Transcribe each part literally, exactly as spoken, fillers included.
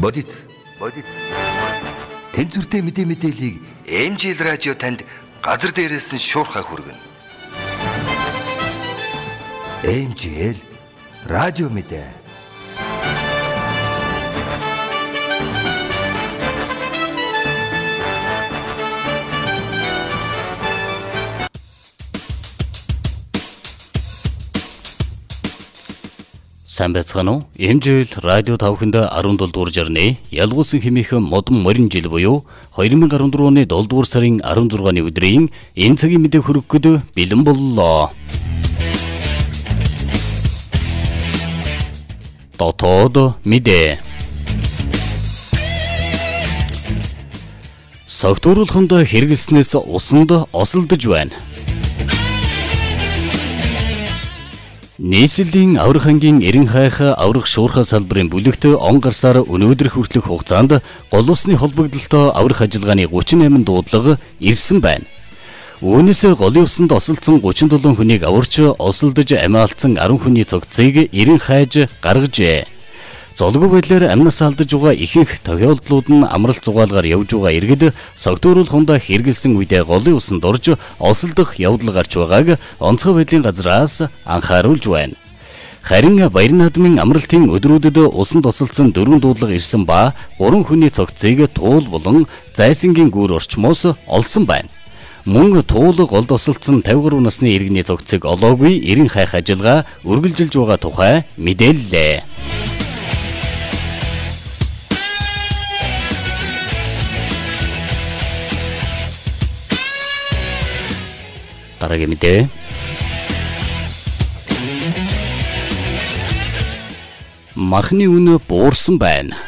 Бодит. Бодит. Тэнцвэртэй мэдээ мэдээллийг эм жи эл радио танд газар дээрээс нь шуурхай хүргэнэ. эм жи эл радио мэдээ. Сайн байцгаана уу? эм жи эл радио тавханд арван дугаар жарны ялгуусан хэмээхэн модон морин жил буюу две тысячи арван дөрвөн оны долдугаар сарын арван зургааны өдрийн энэ цагийн мэдээ хүргэх бэлэн боллоо. Дотоод мэдээ. Согтууруулаханд хэрэгэлснээс усанд осолдож байна. Нийслэлийн аврах ангийн эрен хайх аврах шуурхай салбарын бүлэгт он гарсаар өнөөдөр хүртэлх хугацаанд гол усны холбогдолтой аврах ажиллагааны гучин восемь дуудлага ирсэн байна. Үүнээс голын усанд осолдсон гучин долоо хүнийг аварч осолдож амиа алдсан арван хүний цогцыг эрен хайж гаргажээ. Золгүй байдлаар амнаас алдаж байгаа ихэнх тохиолдлууд нь амралт зугаалгаар явж байгаа иргэд согтууруулаханд хэрэгэлсэн үедээ голын усанд орж осолдох явдал гарч байгааг онцгой байдлын газраас анхааруулж байна. Харин Баяр наадмын амралтын өдрүүдэд усанд осолдсон дөрвөн дуудлага ирсэн ба гурван хүний цогцыг туул болон зайсангийн гүүр орчмоос олсон байна. Мөн туул голд осолдсон петчдесят три насны иргэний цогцыг олоогүй эрен хайх ажиллагаа үргэлжилж байгаа тухай мэдээллээ. Дараагийн мэдээ. Махны үнэ буурсан байна.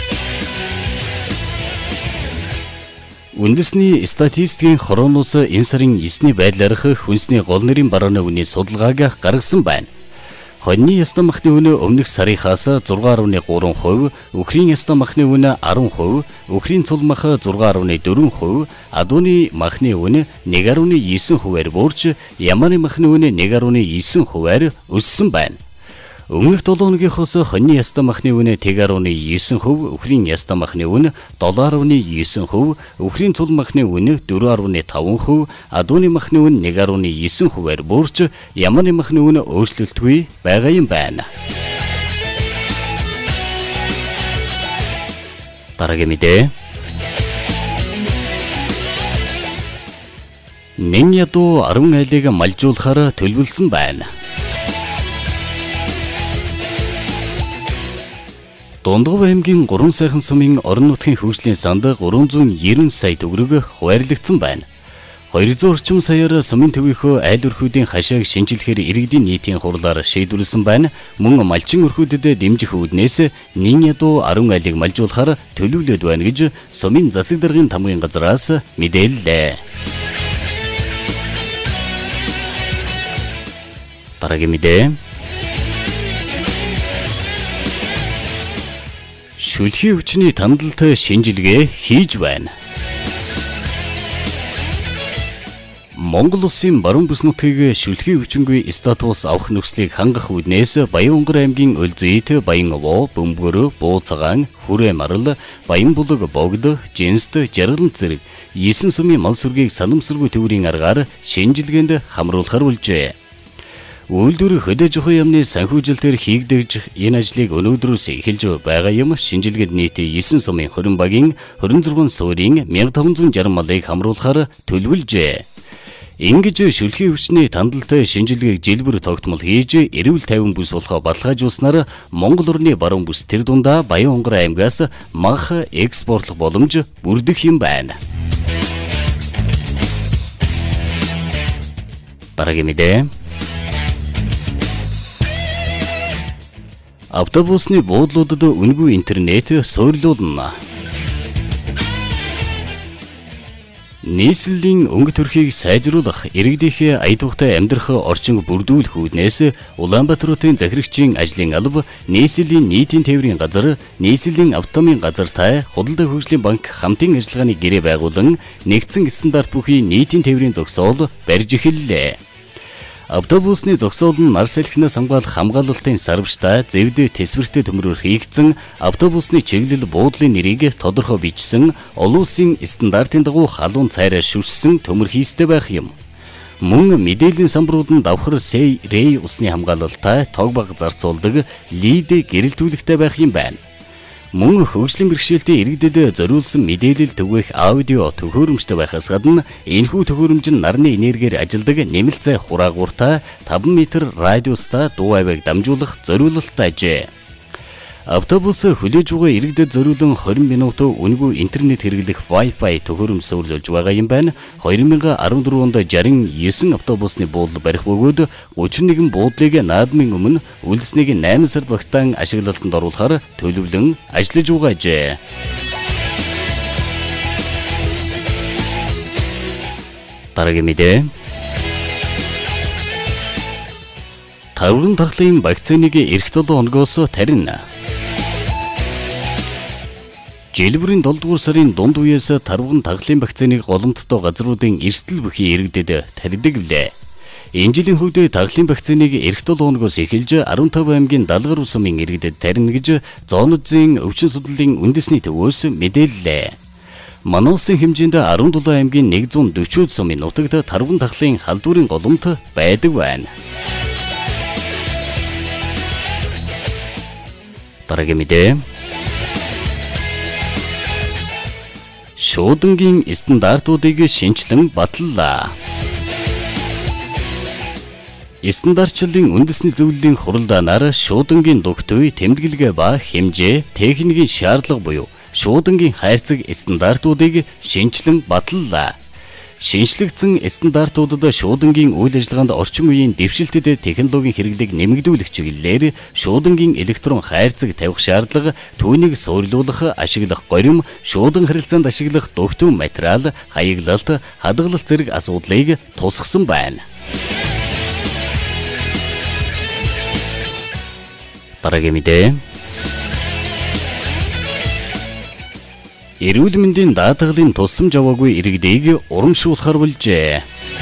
Үндэсний статистикийн хороноос энэ сарын есний байдлаарх хүнсний гол нэрийн барааны үнийн судалгааг гаргасан байна. Хоньны ястан махны үнэ өмнөх сарынхаас зургаан дашмал гурван хувь, үхрийн ястан махны үнэ арван хувь, үхрийн цул мах зургаан дашмал дөрвөн хувь, адууны махны үнэ нэг дашмал девять хувиар буурч, ямааны махны үнэ нэг дашмал девять хувиар өссөн байна. Өмнөх долоо хоногоос хоньны ястан махны үнэ нэг дашмал девять хувь, үхрийн ястан махны үнэ семь дашмал девять хувь, үхрийн цул махны үнэ четыре дашмал пять хувь, адууны махны үнэ нэг дашмал девять хувиар буурч, ямааны махны үнэ өөрчлөлтгүй байгаа юм байна. Дараагийн мэдээ. Нэн ядуу арван айлыг малжуулахаар төлөвлөсөн байна. Дундгов аймгийн гурван сайхан сумын орон нутгийн хөгжлийн санд гурван зуун девять сая төгрөг хуваарлагдсан байна. двести орчим саяар сумын төвийнхөө айл өрхүүдийн хашааг шинжилэхээр иргэдийн нийтийн хурлаар шийдвэрлсэн байна. Мөн малчин өрхүүдэд дэмжих үүднээс нэн ядуу арван айлыг малжуулахаар төлөвлөд байна гэж сумын засаг даргын тамгын газраас мэдээллээ. Дараагийн мэдээ. Шүлхий хүчний тандалт шинжилгээ хийж байна. Монгол улсын баруун бүс нутгийг шүлхий хүчингүй статус авах нөхцөлийг хангах үүднээс Баян-Онгор аймгийн Өлзийт, Баян-Овоо, Бөмбөр, Бууцагаан, Хүрээ-Марал, Баян-Булаг, Богд, Жинст, Жаргалант зэрэг девять сумын мал сүргийг санамсаргүй төвөрийн аргаар шинжилгээнд хамруулахар үлжээ. Үйлдвэр хөдөө жохоо яамны санхүүжилтээр хийгдэж энэ ажлыг өнөөдрөөс эхэлж байгаа юм. Шинжилгээнд нийт девять сумын хорин багийн двадцать шесть суурийн мянга таван зуун шарсан малыг хамруулахаар төлөвлөжээ. Ингэж шүлхий хүчний тандалт шинжилгээг жилбэр тогтмол хийж эрүүл тайван бүс болохоо баталгаажуулснаар Монгол орны баруун бүс тэр дундаа Баян-Онгор аймгаас мах экспортлох боломж бүрдэх юм байна. Дараагийн мэдээ. Автобусны буудлуудад үнэгүй интернет суйрлуулна. Нийслэлийн өнгө төрхийг сайжруулах, иргэдийнхээ ая тухтай амьдрах орчин бүрдүүлэх үүднээс Улаанбаатарын захирагчийн ажлын алба, нийслэлийн нийтийн тээврийн газар, нийслэлийн автомын газартай, худалдаа хөгжлийн банк хамтын ажиллагааны гэрээ байгуулан нэгдсэн стандарт бүхий нийтийн тээврийн зогсоол барьж эхэллээ. Автобусны зогсоол нь нар салхинаас хамгаалах хамгаалалтын сарвчтай зэвдээ тэсвэртэй төмрөөр хийгдсэн автобусны чиглэл буудлын нэрийг тодорхой бичсэн олон улсын стандартын дагуу халуун цайраар шүршсэн төмөр хийстэй байх юм. Мөн мэдээллийн самбарууд нь давхар Сэй Рэй усны хамгаалалттай тог баг зарцуулдаг лид гэрэлтүүлэгтэй байх юм байна. Мөн хөгжлийн бэрхшээлтэй иргэдэд зориулсан мэдээлэл түгээх аудио төхөөрөмжтэй байхаас гадна энэхүү төхөөрөмж нь нарны энергиээр ажилладаг нэмэлт зай хураагууртай таван метр радиустай дуу авийг дамжуулах зориулалттай ажээ. Автобус хүлээж байгаа иргэдэд зориулан двадцать минут үнэгүй интернет хэрэглэх Wi-Fi төхөөрөмж суурилж байгаа юм байна. две тысячи дөрвөн онд шестьдесят девять автобусны буудал барих бөгөөд тридцать один буудлыг наадмын өмнө үлдсэнийг восемь сард багтаан ашиглалтанд оруулахаар төлөвлөн ажиллаж байгаа ажээ. Дараагийн мэдээ. Тарван тахлын вакциныг эх долоо хоногоос тарина. Жилбэрийн долдугаар сарын дунд үеэс тарван таглын вакциныг голомттой газруудын эрсдэл бүхий иргэдэд тарьдаг билээ. Энэ жилийн хувьд таглын вакциныг эх долоо хоногоос эхэлж15 аймгийн даалгавар усмын иргэдэд тарина гэж зоонуудын өвчин судлалын үндэсний төвөөс мэдээллээ. Манай улсын хэмжээнд дөрвөн аймгийн нэгдүгээр дөрвөн сумын нутагт тарван таглын халдварын голомт байдаг байна. Дараагийн мэдээ. Шуудангийн стандартуудыг шинжилэн баталлаа. Стандартчлалын үндэсний зөвлөлийн хуралдаанаар шуудангийн дугтуй тэмдэглэгээ ба хэмжээ, техникийн шаардлага буюу шуудангийн хайрцаг стандартуудыг шинжилэн баталлаа. Шинжлэгдсэн стандартуудад шуудангийн үйл ажиллагаанд орчин үеийн дэвшилтэд технологийн хэрэглээг нэмэгдүүлэх чиглэлээр шуудангийн электрон хайрцаг тавих шаардлага, түүнийг суурилуулах, ашиглах горим, шуудан харилцаанд ашиглах дугтуй материал, хаяглалт, хадгалалт зэрэг асуудлыг тусгасан байна. Дараагийн мэдээ. Эрүүл мэндийн даатгалын тусламж аваагүй иргэдийг урамшуулахар болжээ.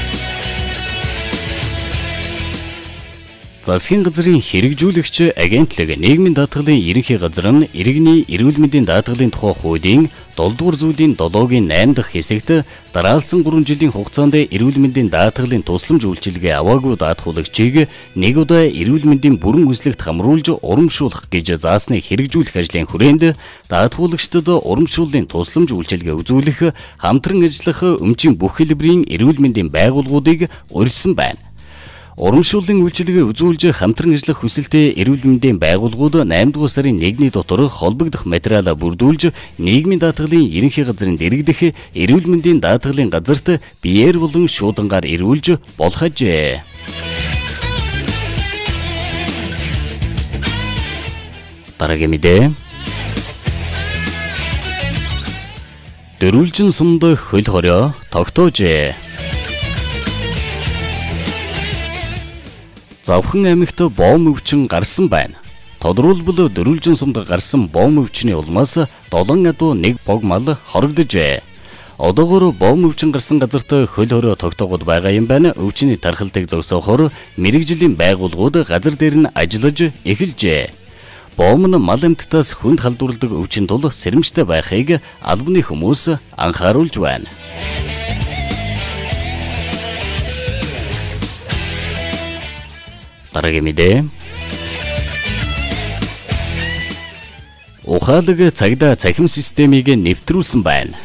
Засгийн газрын хэрэгжүүлэгч агентлаг нийгмийн даатгалын ерөнхий газар нь иргэний эрүүл мэндийн даатгалын тухай хуулийн долдугаар зүйлийн долоогийн восемь дахь хэсэгт дараалсан гурван жилийн хугацаанд эрүүл мэндийн даатгалын тусламж үйлчилгээ аваагүй даатгуулагчийг нэг удаа эрүүл мэндийн бүрэн үзлэгт хамруулж урамшуулах гэж заасныг хэрэгжүүлэх ажлын хүрээнд даатгуулагчдад урамшууллын тусламж үйлчилгээ үзүүлэх, хамтран ажиллах өмчийн бүх хэлбэрийн эрүүл мэндийн байгууллагуудыг урьдчилсан байна. Урамшууллын үйлчилгээ үзүүлж хамтран ажиллах хүсэлтэй эрүүл мэндийн байгууллагууд восемь дугаар сарын нэгний дотор холбогдох материалаа бүрдүүлж нийгмийн даатгалын ерөнхий газрын дэргэдэх эрүүл мэндийн даатгалын газарт биеэр болон шуудангаар ирүүлж болох ажээ. Дараагийн мэдээ. Дөрвөлжин сумд хөл хорио тогтоожээ. Завхан аймагт бом өвчин гарсан байна. Тодруулбал Дөрвөлжин сумд гарсан бом өвчний улмаас долоон адуу нэг бог мал хорогджээ. Одоогоор бом өвчин гарсан газарт хөл хорио тогтоогод байгаа юм байна. Өвчний тархалтыг зогсоохоор мэрэгжлийн байгууллагууд газар дээр нь ажиллаж эхэлжээ. Бом нь мал амьтдаас хүнд халдварладаг өвчин тул сэрэмжтэй байхыг албаны хүмүүс анхааруулж байна. Дараагийн мэдээ. Ухаалаг цагдаа цахим системийг нэвтрүүлсэн байна.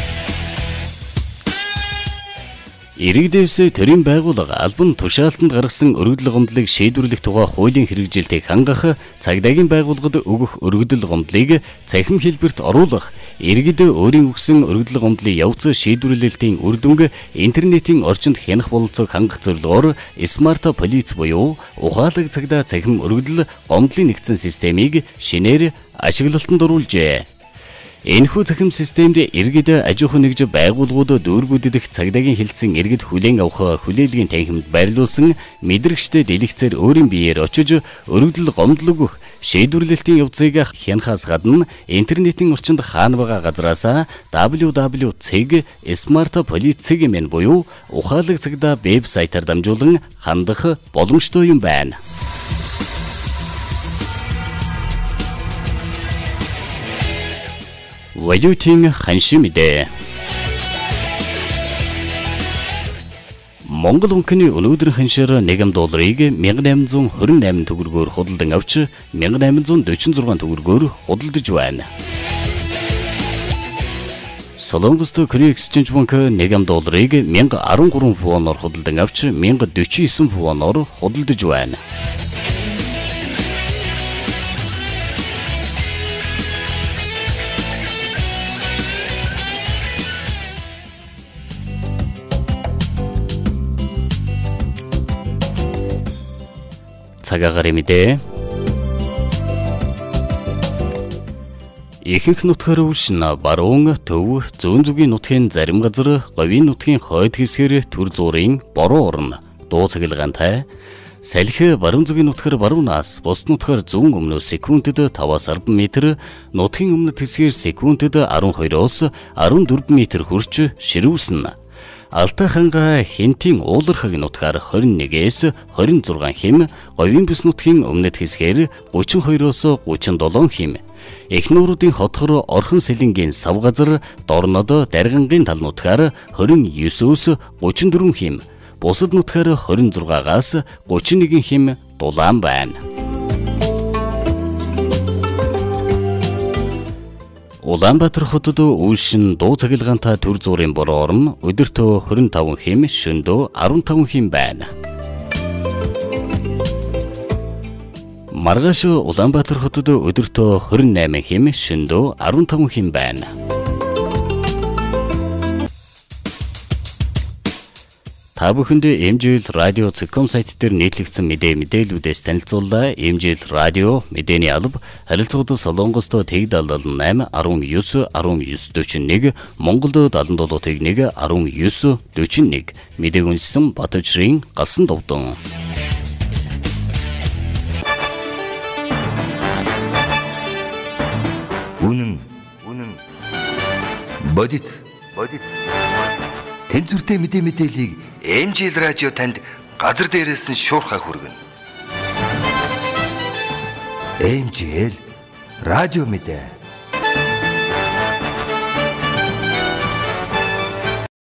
Иргэдээс төрийн байгууллага албан тушаалтанд гаргасан өргөдөл гомдлыг шийдвэрлэх тухай хуулийн хэрэгжилтийг хангах, цагдаагийн байгууллагад өгөх өргөдөл гомдлыг цахим хэлбэрт оруулах, иргэд өөрийн өгсөн өргөдөл гомдлын явц шийдвэрлэлтийн үр дүнг интернетийн орчинд хянах бололцоог хангах зорилгоор Smart Police буюу ухаалаг цагдаа цахим өргөдөл гомдлын нэгдсэн системийг шинээр ашиглалтанд оруулжээ. Энэхүү цахим системд иргэд аж ахуй нэгж байгууллагууд дүүргүүдэд цагдаагийн хилцэн иргэд хүлээн авах хүлээлгийн танхимд байрлуулсан мэдрэгчтэй дэлгэцээр өөрийн биеэр очиж өргөдөл гомдлог өгөх шийдвэрлэлтийн явцыг хянахаас гадна интернетийн орчинд хаана байгаа газраас дабл ю дабл ю точка smart police гэмээр буюу ухаалаг цагдаа вебсайтаар дамжуулан хандах боломжтой юм байна. Ваюутын ханшийн мэдээ. Монгол үнэний өнөөдрийн ханшаар нэгэн долларыг мянга найман зуун хорин найман төгрөгөөр худалдан авч мянга найман зуун дөрвөн зургаан төгрөгөөр худалдаж байна. Солонгост Korea Exchange Bank нэгэн долларыг мянга арван гурван воноор худалдан авч мянга дөрвөн девять воноор худалдаж байна. цагаагаар мэдээ. Ихэнх нутгаар өвшин баруун, төв, зүүн зүгийн нутгийн зарим газар, говийн нутгийн хойд хэсгээр төр зуурын бороо орно. Дуу цахилгаантай. Салхи баруун зүгийн нутгаар баруунаас, бус нутгаар зүүн өмнөөс секундэд таваас арван метр, нутгийн өмнөд хэсгээр секундэд арван хоёроос арван дөрвөн метр хүрч ширүүснэ. Алтайханга хинтийн уулархаг нутгаар хорин нэгээс хорин зургаан хим, говийн бүс нутгийн өмнөд хэсгээр гучин хоёроос гучин долоон хим. Эхнүүрүүдийн хотхор орхон сэлэнгийн сав газар дорнод даргангийн тал нутгаар хорин девятөөс гучин дөрвөн хим, бусад нутгаар хорин зургаагаас гучин нэгэн хим дулаан байна. Улаанбаатар хотод өвшин дуу цахилгаантай төр зуурын бороо орно. Өдөртөө хорин таван хим, шөнөдөө арван таван хим байна. Маргааш Улаанбаатар хотод өдөртөө хорин найман хим, шөнөдөө арван таван хим байна. Та бүхэнд эмжил радио точка ком сайт дээр нийтлэгдсэн мэдээ мэдээлүүдээс танилцууллаа. Эмжил радио мэдээний алба харилцагууд Солонгост тэг даалал восемь девять один девять четыре один, Монголд даалал тэг нэг один девять четыре один. Мэдээг үнэлсэн Батбаатарын Галсан Довдон. Үнэн, үнэн. Бодит, бодит. Тэнцвэртэй мэдээ мэдээллийг эмжил радио танд газар дээрээс нь шуурхай хүргэнэ. Эмжил радио мэдээ.